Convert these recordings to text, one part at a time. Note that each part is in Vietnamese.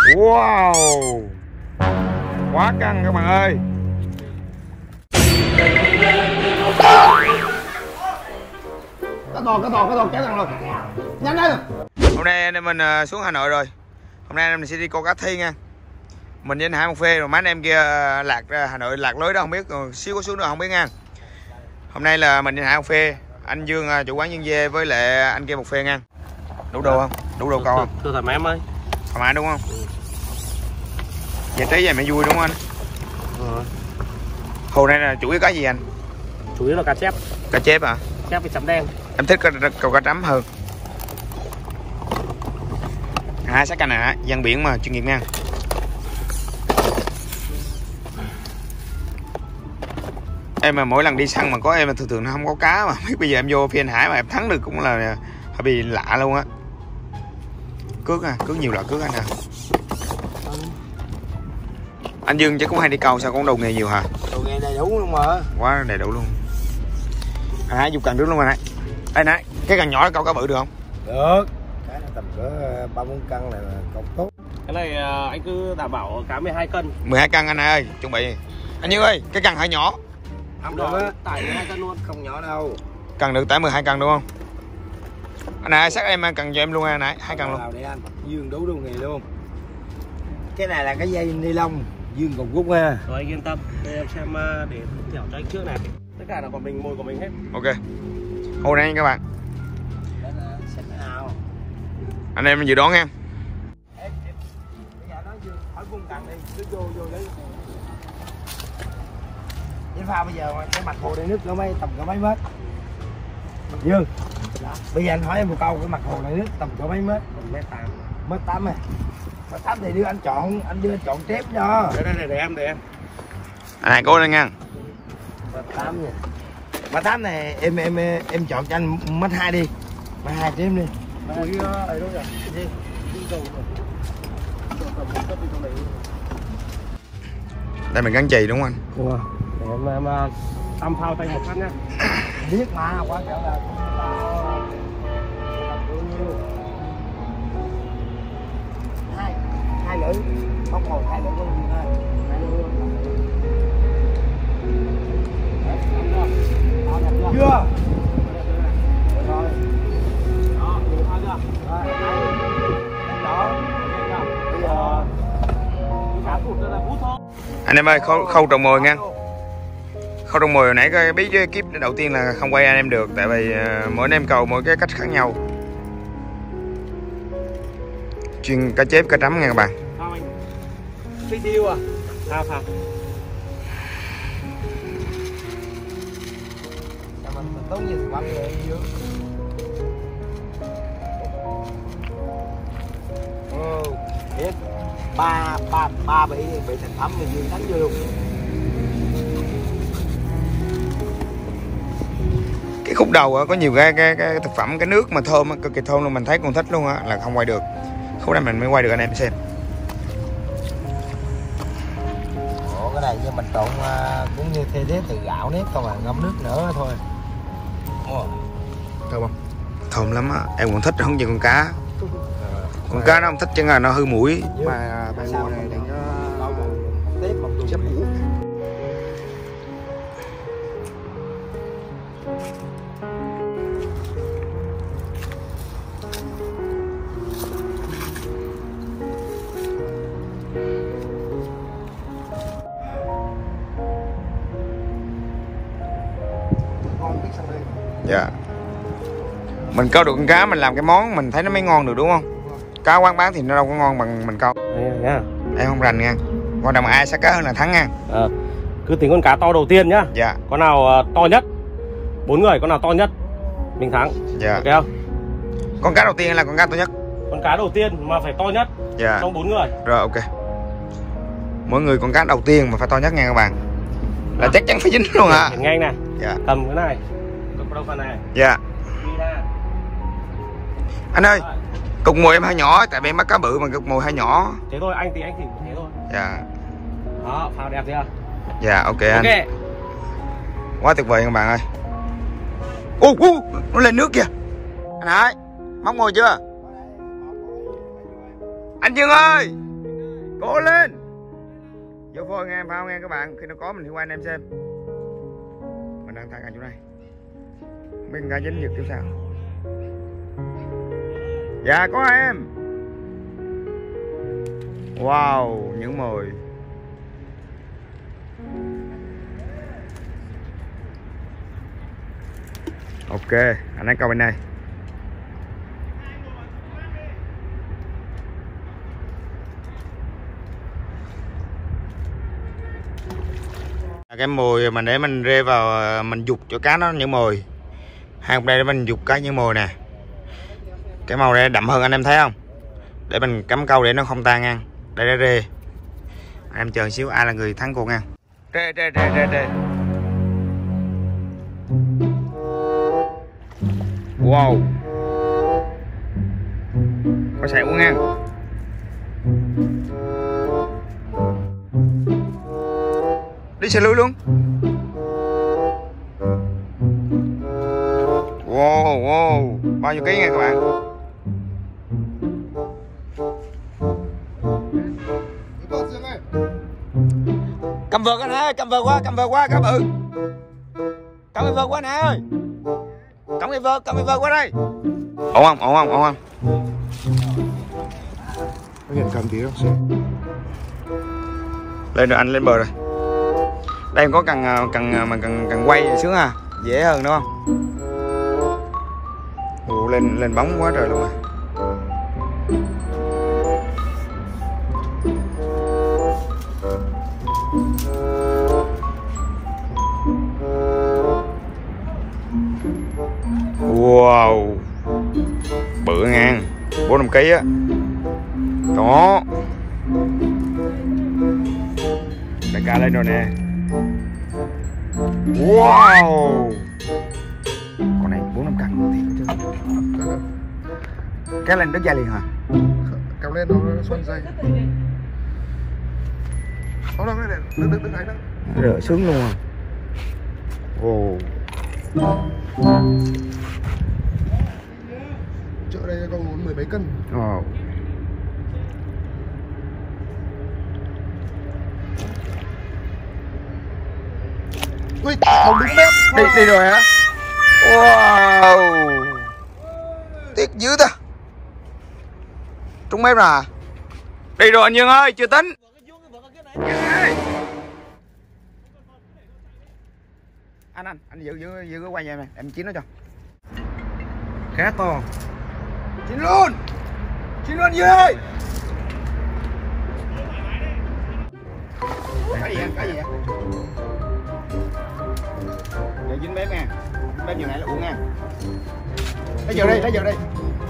Wow, quá căng các bạn ơi. Cái to kéo thằng rồi. Nhanh lên. Hôm nay anh em mình xuống Hà Nội rồi. Hôm nay anh em mình sẽ đi câu cá thi nha. Mình với anh Hải một phê rồi mấy anh em kia lạc ra Hà Nội lạc lối đó không biết, rồi xíu có xuống nữa không biết nha. Hôm nay là mình với anh Hải một phê, anh Dương chủ quán Dương Dê với lại anh kia một phê nha. Đủ đồ không? Đủ đồ câu không? Thưa thoải mái em ơi. Thoải mái đúng không? Giải trí vậy mới vui đúng không anh? Hồ này là chủ yếu cá gì anh? Chủ yếu là cá chép. Cá chép à? Chép với chấm đen. Em thích câu cá trắm hơn. Sát canh này dân biển mà chuyên nghiệp nha. Em mà mỗi lần đi săn mà có em mà thường nó không có cá, mà biết bây giờ em vô phiên Hải mà em thắng được cũng là hơi bị lạ luôn á. Cước nhiều loại cước anh à. Anh Dương chứ cũng hay đi câu sao cũng đầu nghề nhiều hả? Đầu nghề đầy đủ luôn mà. Quá đầy đủ luôn. Hải dùng cần trước luôn rồi này. Đây này, cái cần nhỏ câu cá bự được không? Được. Cái này tầm cỡ 3-4 cân này là câu tốt. Cái này anh cứ đảm bảo cá 12 cân. 12 cân anh ơi, chuẩn bị. Anh Dương ơi, cái cần hơi nhỏ. Không được á, tải 12 cân luôn, không nhỏ đâu. Cần được tải 12 cân đúng không? Anh này xác em cần cho em luôn anh này, 2 cân luôn. Để anh, Dương đủ đồ nghề luôn. Cái này là cái dây ni lông, Dương còn rút ha. Rồi anh yên tâm, đây em xem để thẻo cho anh trước này. Tất cả là của mình, mồi của mình hết. Ok. Hồ này các bạn. Anh em dự đoán nha. Bây giờ nói Dương hỏi vùng cần đi, cứ vô lấy. Với pha bây giờ cái mặt hồ đây nước có mấy tầm có mấy mét. Dương. Bây giờ anh hỏi em một câu, cái mặt hồ này nước tầm có mấy mét? 1m8. 1m8 à? 1m8 thì đưa anh chọn chép cho. Để em. Anh này cố lên nha. 1m8 nha. 1m8 này em chọn cho anh 1m2 đi. 1m2 chém đi. Đây mình gắn chì đúng không anh? Để em tăm phao tay một phát nhá. Biết mà, quan trọng là hai lưỡi bóc hồn, hai lưỡi con gì thôi. Chưa? Rồi. Đó, được thôi chưa? Rồi. Đó. Bây giờ cá cụt ra là phút thôi. Anh em ơi, khâu trồng mồi nha. Khâu trồng mồi hồi nãy cái bí kíp đầu tiên là không quay anh em được, tại vì mỗi anh em cầu mỗi cái cách khác nhau. Chuyên cá chép cá trắm nha các bạn. Phi tiêu à? Phao. Mình tốn nhiều bắp rồi Dương. Biết. Ba bị thành phẩm thì Dương đánh vô luôn. Cái khúc đầu có nhiều cái thực phẩm, cái nước mà thơm, cực kỳ thơm luôn, mình thấy còn thích luôn á, là không quay được. Khúc này mình mới quay được anh em xem. Ủa cái này như mình trộn cũng như thế từ gạo nếp không à, ngâm nước nữa thôi. Thơm không? Thơm lắm á, em còn thích hơn gì con cá. Con cá nó không thích chứ là nó hư mũi. Mà bạn mồi này đừng có tiếp một tuần chấp mũi. Dạ. Mình câu được con cá mình làm cái món mình thấy nó mới ngon được đúng không? Cá quán bán thì nó đâu có ngon bằng mình câu. Nha. Em không rành nha. Quan trọng ai sát cá hơn là thắng nha. Cứ tính con cá to đầu tiên nhá. Dạ. Con nào to nhất? 4 người con nào to nhất mình thắng. Dạ. Ok không? Con cá đầu tiên hay là con cá to nhất? Con cá đầu tiên mà phải to nhất. Dạ. Trong 4 người. Rồi ok. Mỗi người con cá đầu tiên mà phải to nhất nha các bạn. Là chắc chắn phải dính luôn hả? Nghe anh này. Dạ. Cầm cái này. Cầm đầu phần này. Dạ. Anh ơi, cục mồi em hơi nhỏ, tại vì em bắt cá bự mà cục mồi hơi nhỏ. Thế thôi, anh thì thế thôi. Dạ. Đó, phao đẹp chưa? Dạ, ok anh. Ok. Quá tuyệt vời các bạn ơi. Nó lên nước kìa. Anh Hải, móc mồi chưa? Anh Dương ơi. Cố lên. Vô phôi nghe phao nghe các bạn. Khi nó có mình thì quay anh em xem. Mình đang thả cả chỗ này. Không biết cá dính giật kiểu sao. Dạ có em. Wow, những mồi. Ok, anh đang câu bên này. Cái mồi mà để mình rê vào mình dục cho cá nó những mồi. Hai đây để mình dục cá những mồi nè. Cái màu này đậm hơn anh em thấy không? Để mình cắm câu để nó không tan nha. Đây là rê. Anh em chờ xíu ai là người thắng cuộc nha. Rê. Wow. Có sẹo nha. Đi xe lưới luôn. Wow. Bao nhiêu ký nha các bạn. Cầm vợt anh ơi, cầm vợt qua cá bự. Cầm cái vợt qua nè ơi. Cầm cái vợt qua đây. Ổn không? Có nhìn cầm gì không? Lên rồi anh lên bờ rồi. Đây có cần quay sướng à, dễ hơn đúng không? Ồ, lên bóng quá trời luôn à. Wow, bự ngang 4-5 kg á. Đó, đại ca lên rồi nè. Wow, con này 4-5 cân thiệt chứ. Cái lên đứt dây liền hả? Cầm lên nó xoắn dây. Đó đó, đứt đấy đó. Rửa sướng luôn à. Wow. Chợ đây con 10 mấy cân. Wow. Ui, không đúng mép. Đi rồi hả? Wow. Tiếc dữ ta. Trúng mép rồi. Đi rồi anh Dương ơi, chưa tính. Anh giữ cái quay nhà này, em chín nó cho. Khá to. Chín luôn Dương ơi. Cái gì vậy? Để dính bếp nha. Bếp nhiều này là uống nha. Lấy giờ đây.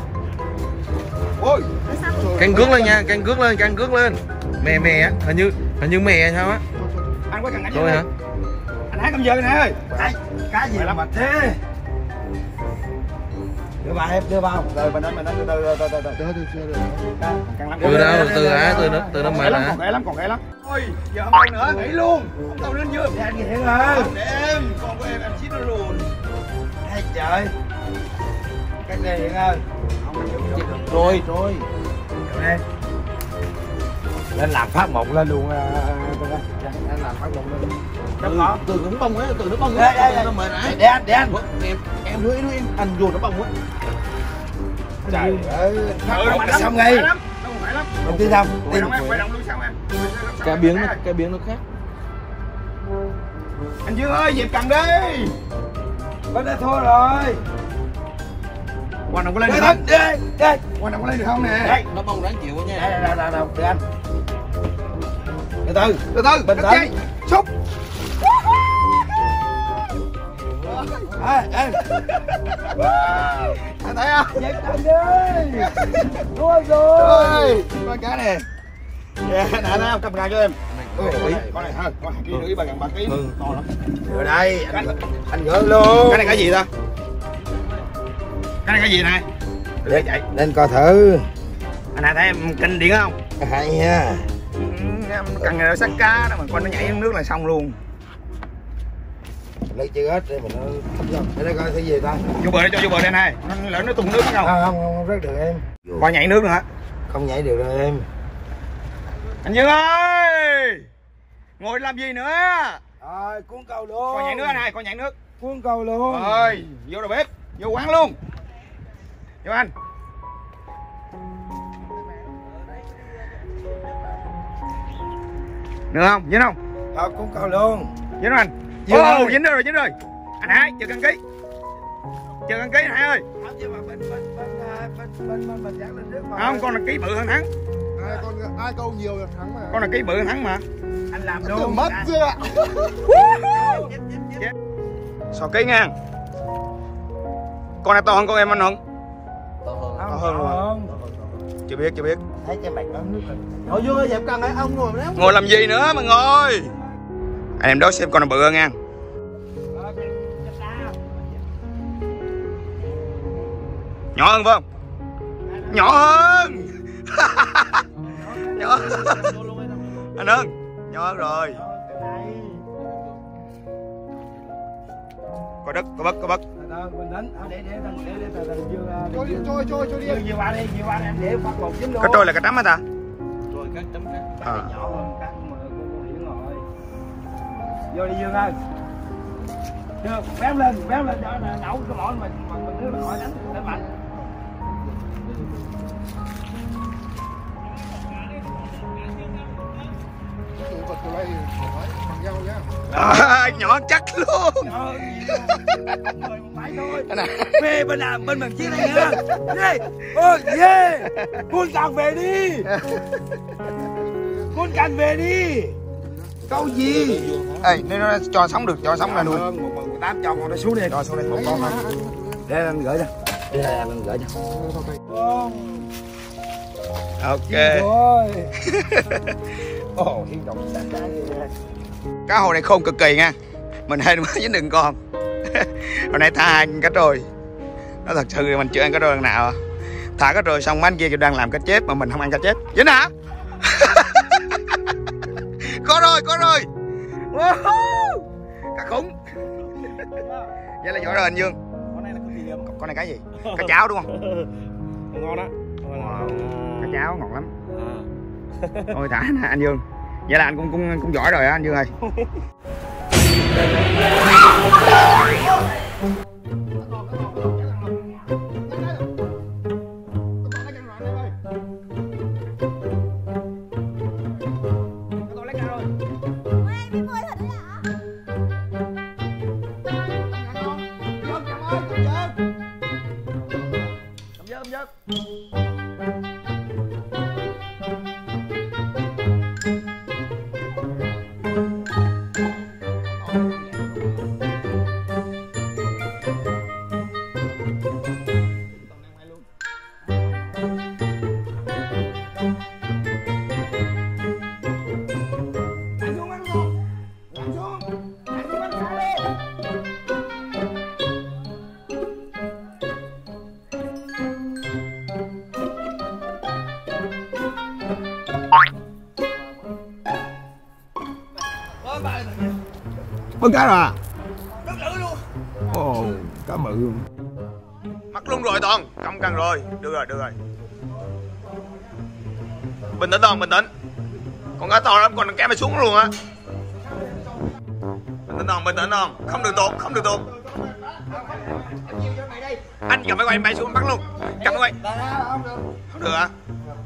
Ôi, Canh cước lên. Mè á, hình như mè sao á. anh có cần đánh Rồi hả? Anh hái cầm giờ nè ơi. Cái gì mà thế? Đưa vào. Rồi mình đánh từ Từ nó mệt hả? Còn ghê lắm. Ôi, giờ không còn nữa, nghỉ luôn. Không tàu lên chưa? Để anh Hiển ơi. Để em, con của em chín nó luôn. Hay trời. Cái này Hiển ơi. Rồi. Đây. Lên làm phát mộng lên luôn. Lên làm phát mộng lên. Từ nó bông á, Đây. nó mệt hả? Để anh. Em đuổi anh vô nó bông á. Trời ơi. Xong ngay. ngay. Nó không phải lắm. Không tin không? Quay động luôn sao em? Cái biến nó khác. Anh Dương ơi, dịp cầm đi. Bên đây thua rồi. Quan trọng có lên được Đây. không? Quan trọng có lên được không nè? Đây, nó bông đáng chịu quá nha. Đây, để anh. Từ từ, bình tĩnh. Xúc. Ê. Anh thấy không? Dẹp cầm đi. Thua rồi. Con cá nè. Nè, cầm gà cho em. Con này hơn, con 2 kg rưỡi, 3 kg, to lắm. Rồi đây, anh gỡ luôn. Cái này cái gì ta? Cái này cái gì này? Để chạy lên coi thử. Anh thấy em kinh điện không? Hay nha. Em cần này sát cá đó mà con nó nhảy xuống nước là xong luôn. Lấy chưa hết để mình nó để đây coi cái gì ta. Vô bờ đây, cho vô bờ đây này. Nó lỡ nó tung nước không? Không rớt được em. Coi nhảy nước nữa hả? Không nhảy được đâu em. Anh Dương ơi, ngồi làm gì nữa? Rồi cuốn cầu luôn. Còn nhảy nước anh hai, còn nhảy nước. Cuốn cầu luôn. Rồi, vô đầu bếp, vô quán luôn. Vô anh. Được không? Dính không? Rồi cuốn cầu luôn. Dính không anh? Dính rồi. Dính rồi, dính rồi. Anh hai, chờ cân ký. Chờ cân ký anh hai ơi. Không chứ mà bên dán lên nước mà. Không, con là ký bự hơn thắng. Ai câu nhiều là thắng mà. Con là ký bự hơn thắng mà. Anh làm luôn. Mất chưa? So ký nha. Con này to hơn con em anh Hận. To hơn luôn. Chưa biết, chưa biết. Thấy cái mạch nó nước rồi. Thôi Dương ơi, dẹp cần ấy, ông ngồi đó. Ngồi làm gì nữa mà ngồi. Anh em đố xem con nào bự hơn nha. Nhỏ hơn phải không? Nhỏ hơn. Nhỏ hơn. Anh Hưng, nhỏ hơn rồi. Có đất, có bất, có bất. Mình đánh, để Dương. Trôi đi. Dương qua đi, em để phát một dính luôn. Cá trôi là cá trắm hả ta? Rồi cắt chấm cắt. Nhỏ hơn cắt mà con hiển rồi. Vô đi Dương ơi. Dương, béo lên cho nấu cái món mình nước là khỏi đánh mạnh. Nhỏ chắc luôn. Về bên làm bên mình chiếc này nha. Đi. Ôi yeah. Con càng về đi. Con càng về đi. Câu gì? Ê, nếu nó cho sống được, cho sống là nuôi. 1/18 cho con nó xuống đi. Cho xuống đây một con thôi. Để anh gửi cho. Để anh gửi cho. Ok. Ồ, hiên động sẵn ra. Cá hồi này khôn cực kỳ nha. Mình hay mới dính đừng con. Hồi nay thả 2 cá trôi. Nó thật sự mình chưa ăn cá trôi lần nào. Thả cá trôi xong mấy anh kia đang làm cá chép mà mình không ăn cá chép. Dính hả? Có rồi. Cá khủng. Vậy là giỏi rồi anh Dương. Con này là cái gì? Con này cái gì? Cá cháo đúng không? Ngon đó. Cá cháo ngon lắm. Thôi thả anh Dương. Vậy là anh cũng giỏi rồi á anh Dương ơi. Bớt cá rồi à? Nước lử luôn. Ồ, cá bự luôn. Mắc luôn rồi Toàn, không cần rồi. Được rồi. Bình tĩnh Toàn, bình tĩnh. Con cá to lắm, con kéo mày xuống luôn á. Bình tĩnh Toàn. Không được tụt. Anh cầm máy quay bay xuống bắt luôn. Cầm máy quay. Không được hả?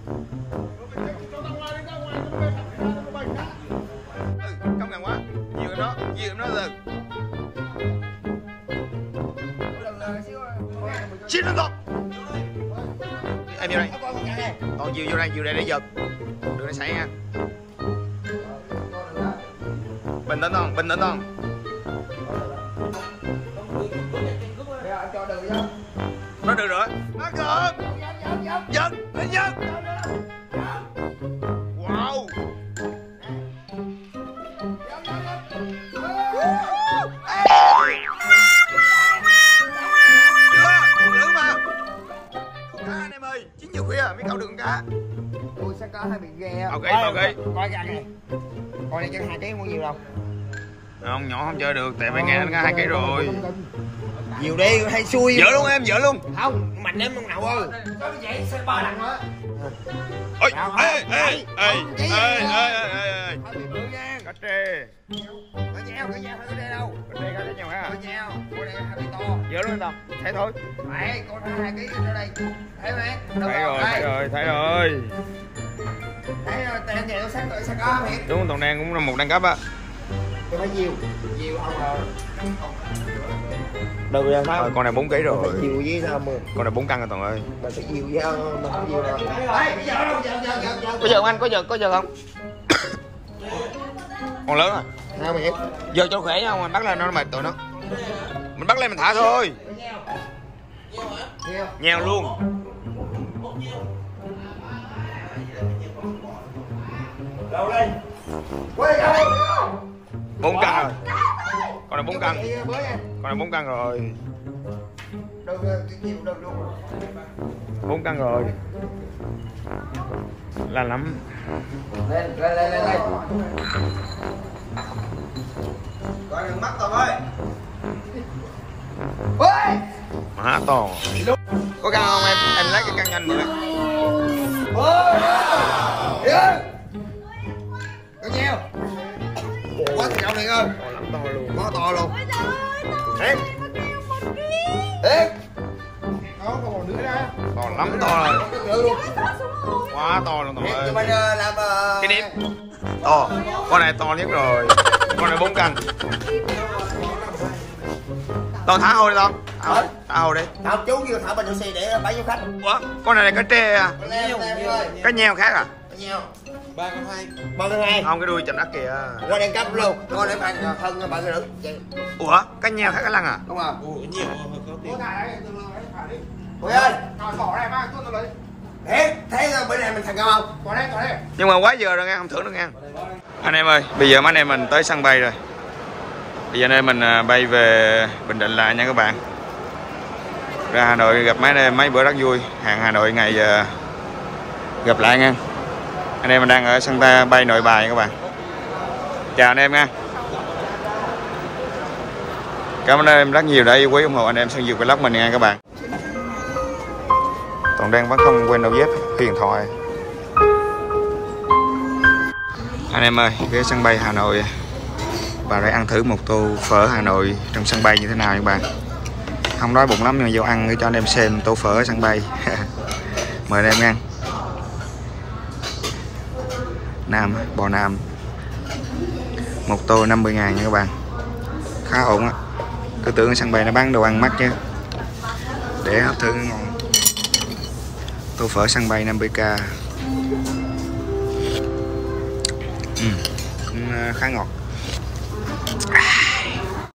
Không cần quá. Nhiều em nó từ. Xin lên Toàn. Em vô đây. Toàn nhiều vô đây để giật. Đừng để xảy nha. Bình tĩnh Toàn. Nó được rồi. Nó gần. Giật. Wow. Còn lửa mà. Cá anh em ơi, 9 giờ khuya mới câu được con cá. Tôi sẽ có 2 bị ghe. Ok. Coi cái này. Coi này chắc 2 kg mua nhiều đâu. Không, nhỏ không chơi được, tại phải nghe nó có 2 kg rồi. Nhiều đi, hay xui. Dỡ luôn em, dỡ luôn. Không, mạnh em không nào ơi. Sao vậy? Sao 3 lần nữa. ôi ê ê ê ê ê Hơi bị bự nha. cá trê Có nheo hơi đây đâu. cá trê cá nhau ha Có nheo, con này hơi bị to. dỡ luôn tao thấy thôi Đấy, con thấy 2 kg ở đây. Thấy mấy? thấy rồi thấy rồi Thấy rồi, tên này nó sẽ có không Hiệp? đúng, toàn đen cũng là một đẳng cấp á. Tôi phải nhiều không rồi. Đâu ra sao? Con này 4 kg rồi. Nhiều với sao mà. Con này 4 cân rồi Toàn ơi. Mình phải nhiều với mà không nhiều rồi. Đấy, bây giờ đâu, giờ. Có giờ không anh? Có giờ không? Con lớn à? Sao mày? Giờ cho khỏe nha, mình bắt lên nó mệt tụi nó. Mình bắt lên mình thả thôi. Nheo luôn. Đâu lên. Quay đâu. 4 cân rồi. Con này 4 cân. Con này 4 cân rồi. Đâu nhiều đâu luôn. 4 cân rồi. Là lắm. Lên. Coi đừng mắt tao ơi. Ôi! Má to. Có cân không em? Em lấy cái cân nhanh rồi. Ôi! Có nheo. Quá thì ông này ơi. To luôn. Quá to luôn. Ê. Đó, còn nữa đó. To lắm, to rồi. Nữa luôn. Quá to luôn Toàn ơi. Tụi mình làm Cái điểm to, con này to nhất rồi. Con này 4 cân. Toàn thả hồi đi Toàn. Thả hồi đi. Thảo chú vô thả bên xe để bãi vô khách. Ủa, con này là cá trê à? Leo ơi. Cá nheo khác à? Nheo. 3 con 2. 3 con 2. Không, cái đuôi chầm đất kìa. Qua đèn cấp luôn. Con để bạn thân bạn nữ. Ủa, cá nheo khác cá lăng à? Đúng không? Ủa nhiều hơi khó tiêu. Ôi ơi. Bỏ này ba tuôn rồi. Thế bên này mình thành công không? Còn đây. Nhưng mà quá giờ rồi nghe, không thưởng được nghe. Anh em ơi, bây giờ mấy anh em mình tới sân bay rồi. Bây giờ anh em mình bay về Bình Định lại nha các bạn. Ra Hà Nội gặp mấy anh em mấy bữa rất vui. Hẹn Hà Nội ngày gặp lại nha. Anh em mình đang ở sân bay Nội Bài các bạn. Chào anh em nha. Cảm ơn anh em rất nhiều đã yêu quý ủng hộ anh em Sơn Dược Vlog mình nha các bạn. Toàn đang vẫn không quên đâu dép huyền thoại. Anh em ơi, ghé sân bay Hà Nội và để ăn thử một tô phở Hà Nội trong sân bay như thế nào các bạn. Không đói bụng lắm nhưng mà vô ăn để cho anh em xem tô phở ở sân bay. Mời anh em nha. Nam, bò Nam. Một tô 50.000 nha các bạn. Khá ổn á. Cứ tưởng ở sân bay nó bán đồ ăn mắc chứ. Để hấp thử ngon. Tô phở sân bay 50k. Cũng khá ngọt.